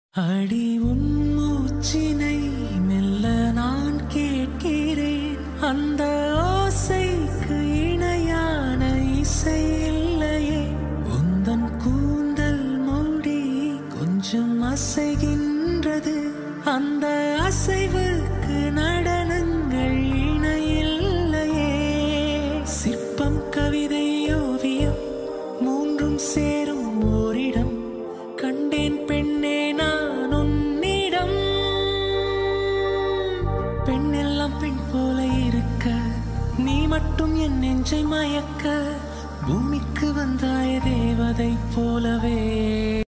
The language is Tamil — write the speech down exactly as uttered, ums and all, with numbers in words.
அடி உன் மூச்சினை மெல்ல நான் கேட்கிறேன். அந்த ஓசைக்கு இணையான இசை இல்லையே. உந்தன் கூந்தல் மூடி கொஞ்சம் அசைகின்றது. அந்த அசைவுக்கு நடனங்கள் இணையில்லையே. சிற்பம், கவிதை, ஓவியம் மூன்றும் சேரும் ஓரிடம் கண்டேன் பெண்ணே நான் உன்னிடம். பெண்ணெல்லாம் பெண் போல இருக்க, நீ மட்டும் என் நெஞ்சை மயக்க. பூமிக்கு வந்தாய தேவதை போலவே.